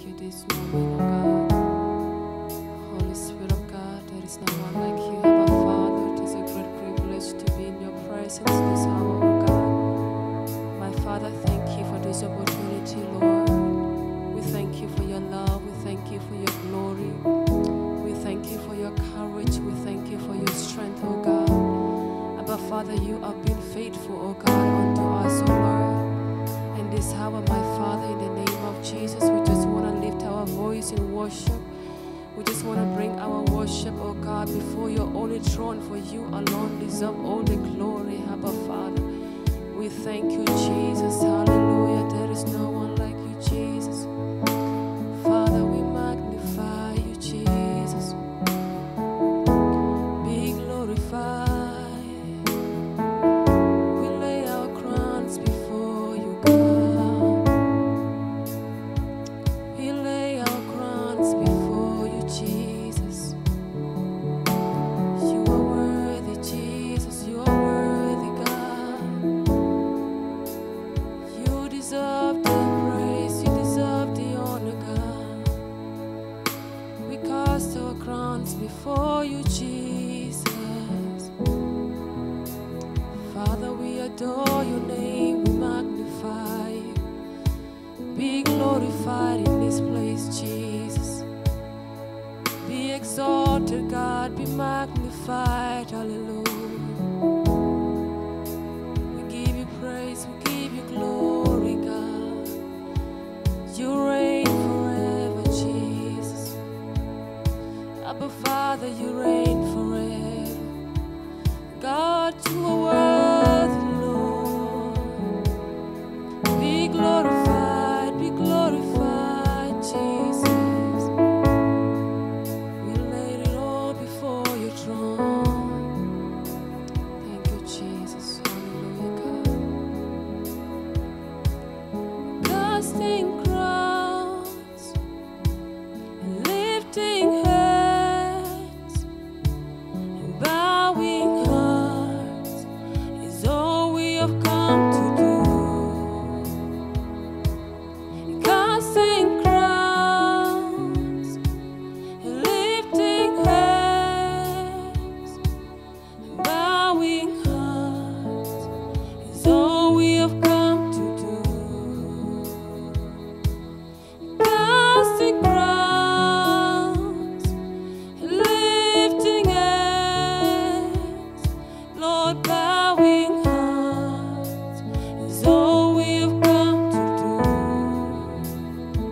thank you this morning, oh God. Holy Spirit of God, there is no one like you, Abba Father. It is a great privilege to be in your presence this hour, oh God. My Father, thank you for this opportunity, Lord. We thank you for your love. We thank you for your glory. We thank you for your courage. We thank you for your strength, oh God. Abba Father, you have been faithful, oh God, unto us, oh Lord. And this hour, my Father, in the name of Jesus, we just want to lift our voice in worship. We just want to bring our worship, oh God, before your holy throne, for you alone deserve all the glory, Abba Father. We thank you, Jesus. Hallelujah. There is no one like you, Jesus. Father, we magnify you, Jesus. Be glorified. We lay our crowns before you, God. We lay our crowns before you, Jesus. You are worthy, Jesus. You are worthy, God. You deserve the praise. You deserve the honor, God. We cast our crowns before you, Jesus. Father, we adore your name. We magnify you. Be glorified in this place, Jesus. Be exalted, God. Be magnified. Hallelujah. We give you praise. We give you glory, God. You reign forever, Jesus. Abba Father, you reign forever. God, you are worthy, Lord. Be glorified, Jesus. We laid it all before your throne. Thank you, Jesus. Hallelujah, God. Casting crowns, lifting hands, and bowing hearts is all we have come to do. Casting crowns, lifting hands, and bowing hearts is all we have come to do. Casting crowns, lifting hands, Lord, bowing hearts is all we have come to do.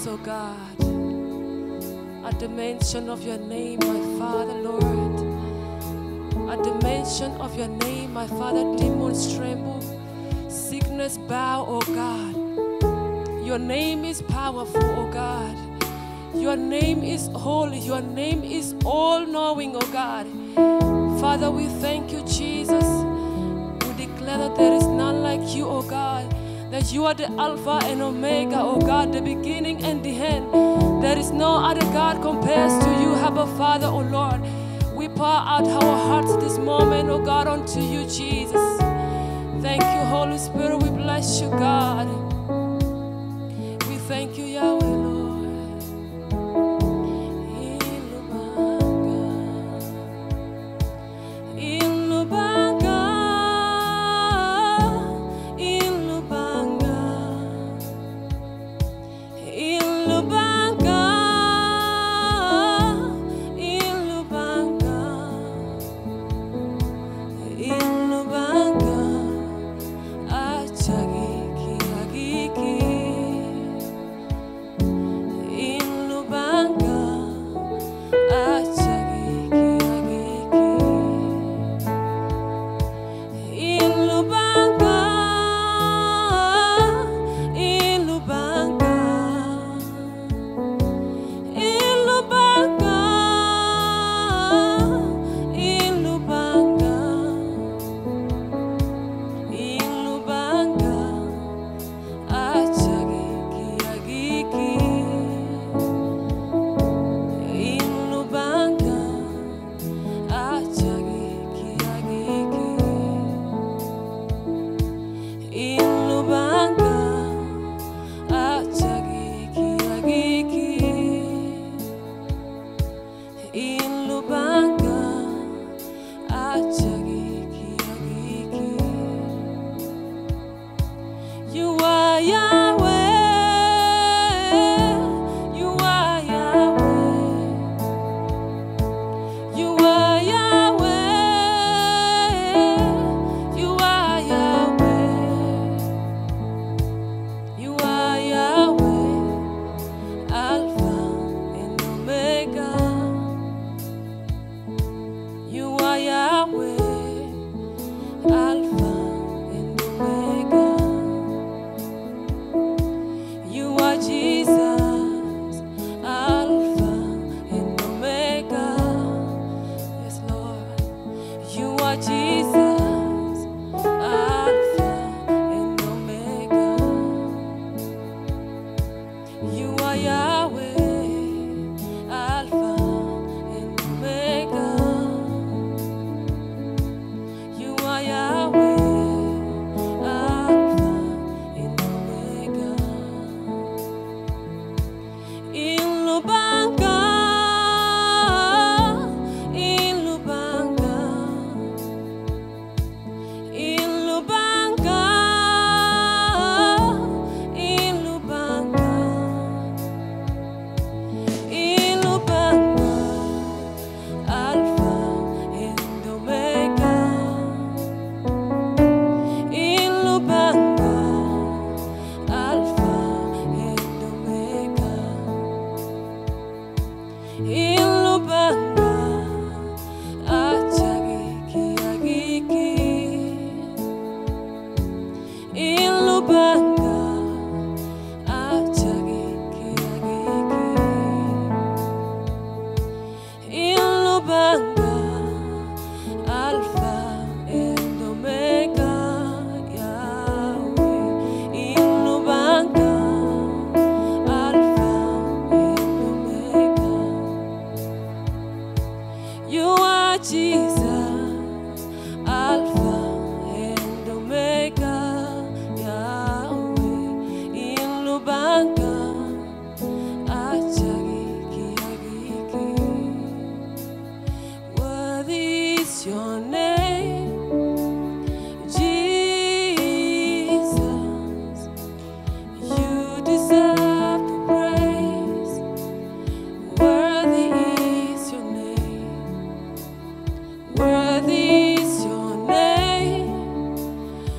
oh God. At the mention of your name, my Father, Lord. At the mention of your name, my Father, demons tremble, sickness bow, oh God. Your name is powerful, oh God. Your name is holy. Your name is all-knowing, oh God. Father, we thank you, Jesus. We declare that there is none like you, oh God. That you are the Alpha and Omega, oh God, the beginning and the end. There is no other God compares to you, Abba Father, oh Lord. We pour out our hearts this moment, oh God, unto you, Jesus. Thank you, Holy Spirit. We bless you, God. We thank you, Yahweh, Lord.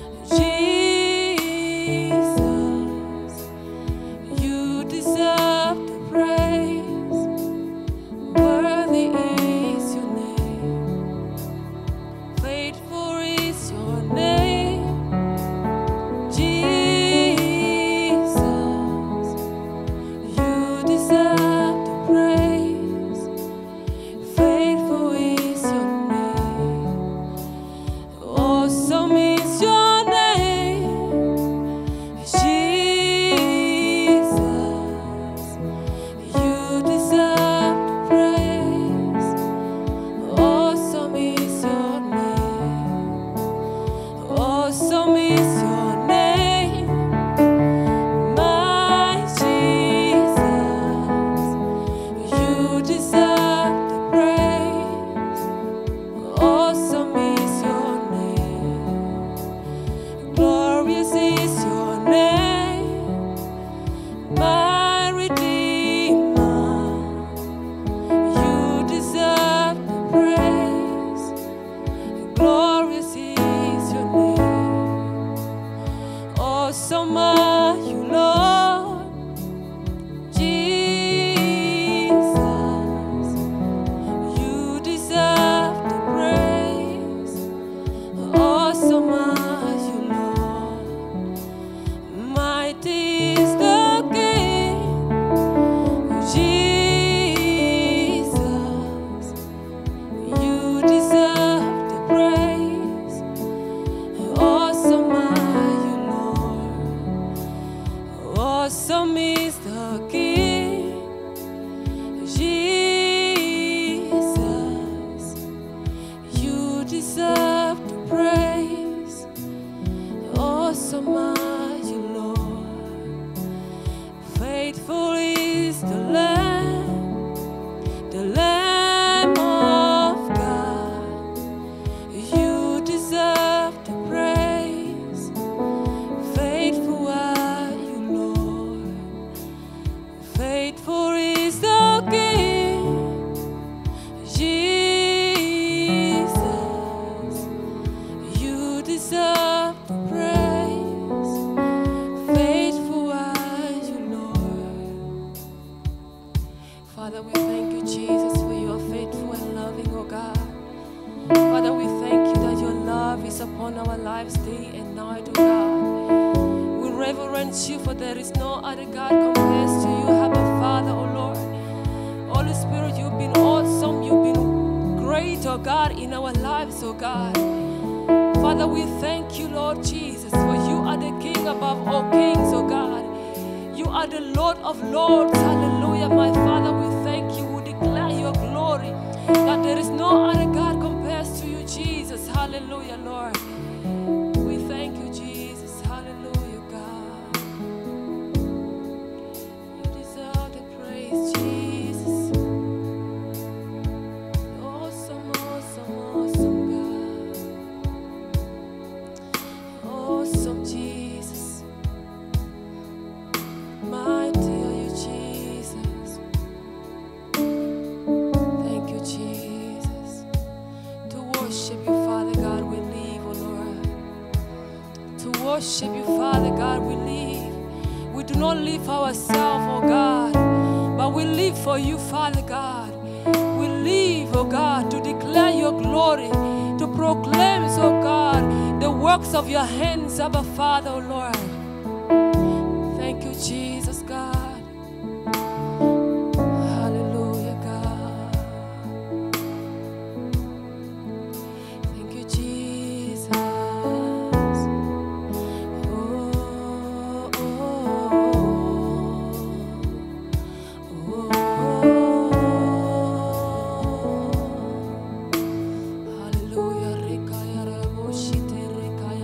Jesus, you deserve Awesome is your name. Glorious is your name. My Redeemer, you deserve the praise. Glorious is your name. Awesome are you, Lord Jesus. You deserve the praise. Awesome are you, Lord. Mighty is the King. Jesus, you deserve the praise. Awesome are you, Lord. Awesome is the King. Jesus, you deserve the praise. Awesome are you, Lord. Faithful is the Lamb of God. You deserve the praise. Faithful are you, Lord. Faithful is the King. Jesus, you deserve the praise. Faithful are you, Lord. Father, we thank you, Jesus, for you are faithful and loving, oh God. Father, we thank you that your love is upon our lives day and night, oh God. We reverence you, for there is no other God compares to you, Abba Father, oh Lord. Holy Spirit, you've been awesome, you've been great, oh God, in our lives, oh God. Father, we thank you, Lord Jesus, for you are the King above all kings, oh God. You are the Lord of lords, hallelujah, my Father. We thank you, we declare your glory, that there is no other God compares to you, Jesus, hallelujah, Lord. We thank you, Jesus, hallelujah, God. You deserve the praise, Jesus. Awesome, awesome, awesome, God. Awesome, Jesus. Mighty are you, Jesus. Thank you, Jesus. To worship you, Father God, we live, oh Lord. To worship you, Father God, we live. We do not live for ourselves, oh God, but we live for you, Father God. We live, oh God, to declare your glory, to proclaim, oh God, the works of your hands, Abba Father, oh Lord. Thank you, Jesus, God. Hallelujah, God. Thank you, Jesus. Oh, oh, oh, hallelujah. Rekaya raboshite rekaya.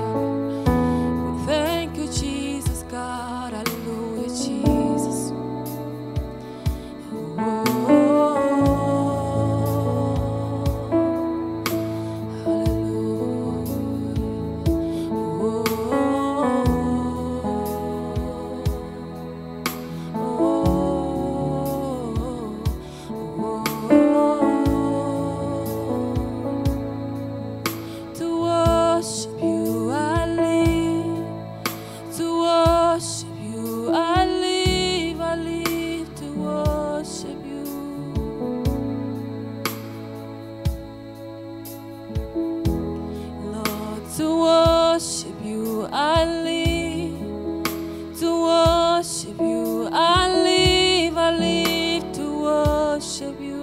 Thank you, Jesus, God. Hallelujah, Jesus. To worship you, I live. To worship you, I live to worship you. Lord, to worship you, I live. To worship you, I live to worship you.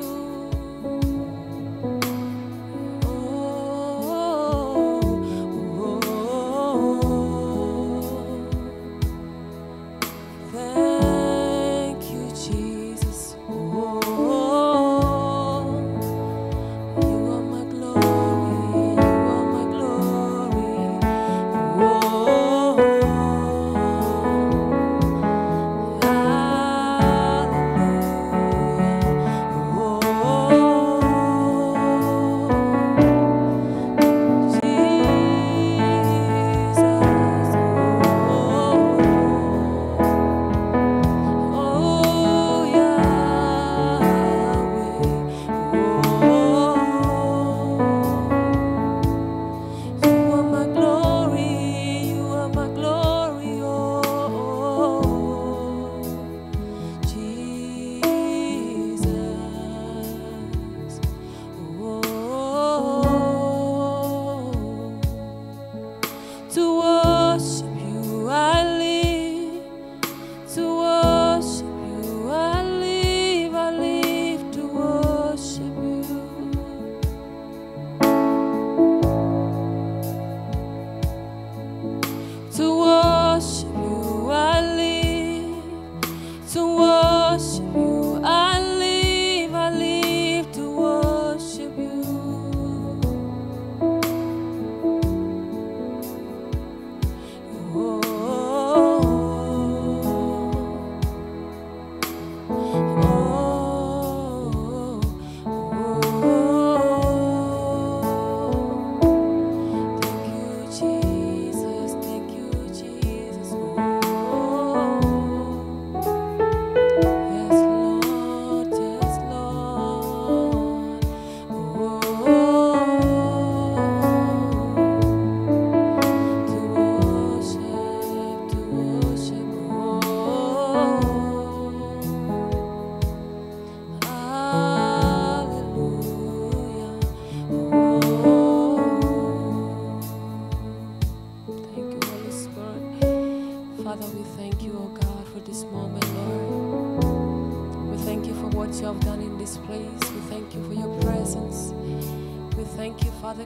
Thank you, Jesus. You are my glory, you are my glory.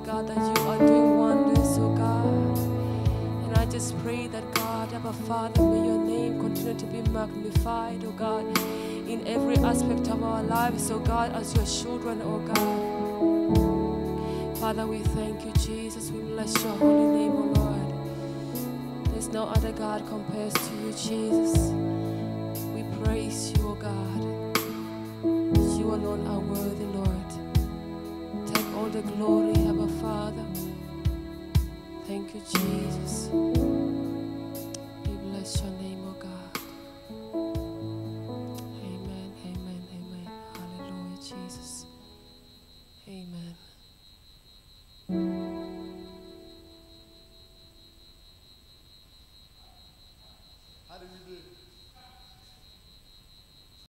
God, that you are doing wonders, oh God. And I just pray that, God, Abba Father, may your name continue to be magnified, oh God, in every aspect of our lives, oh God, as your children, oh God. Father, we thank you, Jesus. We bless your holy name, oh Lord. There's no other God compares to you, Jesus. We praise you, oh God. You alone are worthy, Lord. Take all the glory, Abba Father. Thank you, Jesus.